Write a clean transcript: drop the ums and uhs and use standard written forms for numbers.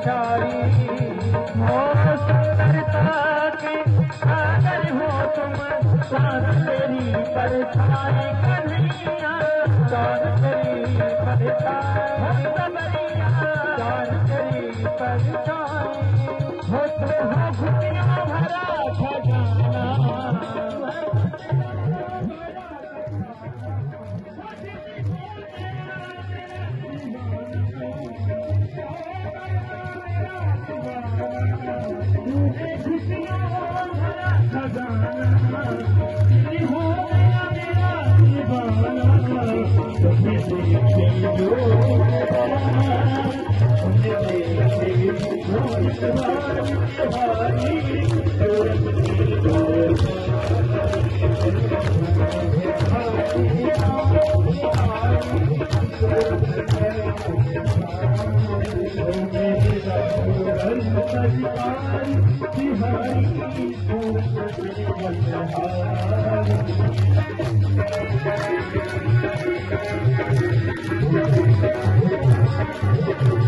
परछाई हो सुंदरता के सागर हो तुम चांद तेरी परछाई कन्हैया चांद तेरी परछाई कन्हैया चांद तेरी परछाई हो तुम हो खुशियां भरा खजाना बिहारी